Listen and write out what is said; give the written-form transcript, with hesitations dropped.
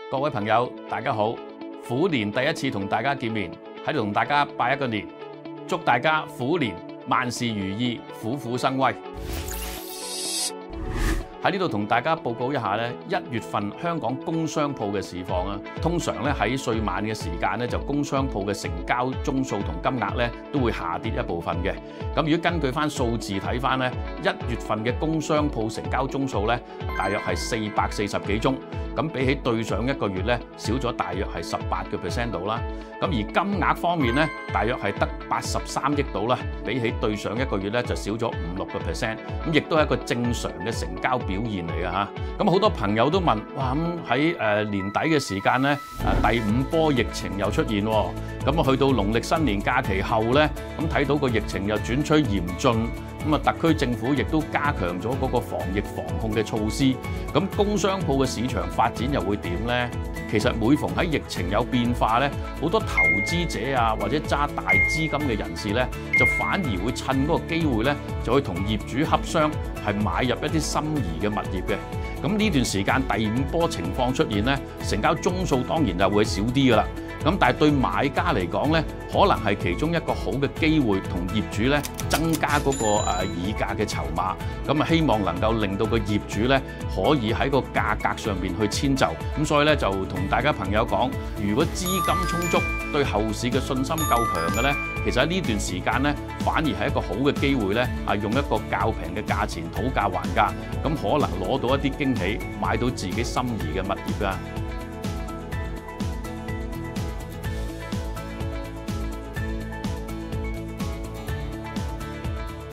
各位朋友，大家好！虎年第一次同大家見面，喺度同大家拜一個年，祝大家虎年萬事如意，虎虎生威。喺呢度同大家報告一下咧，1月份香港工商鋪嘅市況啊。通常咧喺歲晚嘅時間咧，就工商鋪嘅成交宗數同金額咧都會下跌一部分嘅。咁如果根據翻數字睇翻咧，1月份嘅工商鋪成交宗數咧，大約係440幾宗。咁比起對上一個月咧，少咗大約係18% 度啦。咁而金額方面咧，大約係得83億度啦，比起對上一個月咧就少咗5-6%。咁亦都係一個正常嘅成交表現嚟嘅嚇。咁好多朋友都問：哇，咁喺年底嘅時間咧，第5波疫情又出現喎。咁啊去到農曆新年假期後咧，咁睇到個疫情又轉趨嚴峻。咁啊，特區政府亦都加強咗嗰個防疫防控嘅措施。咁工商鋪嘅市場發展又會點呢？其實每逢喺疫情有變化咧，好多投資者啊或者揸大資金嘅人士咧，就反而會趁嗰個機會咧，就去同業主洽商，係買入一啲心儀嘅物業嘅。咁呢段時間第5波情況出現咧，成交宗數當然就會少啲㗎啦。咁但係對買家嚟講咧，可能係其中一個好嘅機會，同業主咧增加嗰個議價嘅籌碼。咁啊，希望能夠令到個業主咧可以喺個價格上面去遷就。咁所以咧就同大家朋友講，如果資金充足，對後市嘅信心夠強嘅咧，其實喺呢段時間咧，反而係一個好嘅機會咧，用一個較平嘅價錢討價還價，咁可能攞到一啲驚喜，買到自己心儀嘅物業㗎。